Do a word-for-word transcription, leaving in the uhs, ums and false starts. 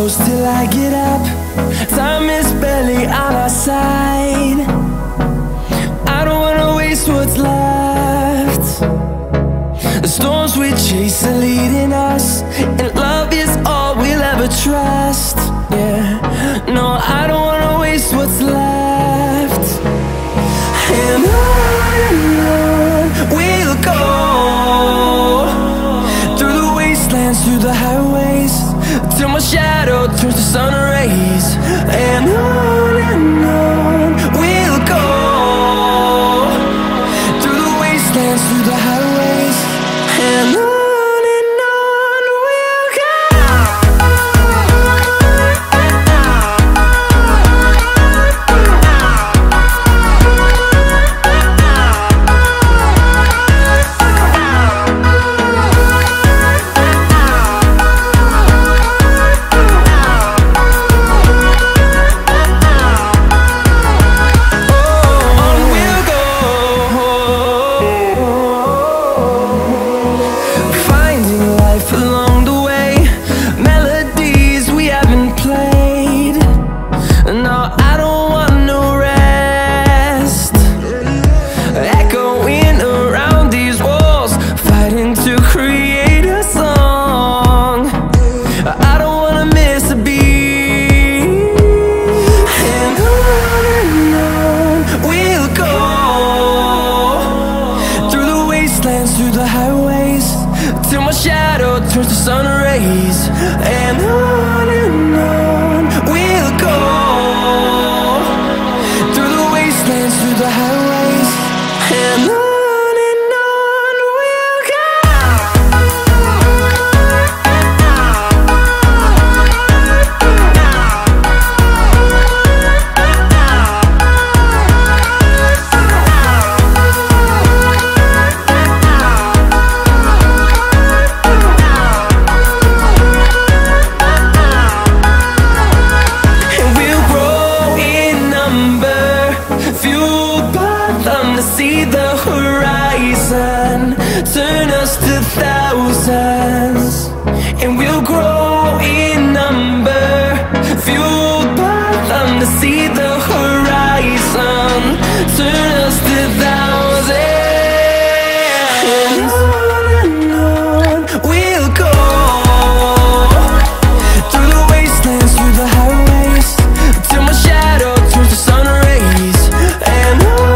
close till I get up. Time is barely on our side. I don't wanna waste what's left. The storms we chase are leading us, and love is all we'll ever trust. Yeah, no, I don't wanna waste what's left. And on and on we'll go, through the wastelands, through the highways, till my shadow turns to sun rays. And on and on we'll go, through the wastelands, through the highways, and on. Through the highways, till my shadow turns to sun rays. And on and on we'll go, through the wastelands, through the highways, and on. See the horizon turn us to thousands, and we'll grow in number, fueled by them. To see the horizon turn us to thousands, and on and on we'll go, through the wastelands, through the highways, till my shadow turns to sun rays. And on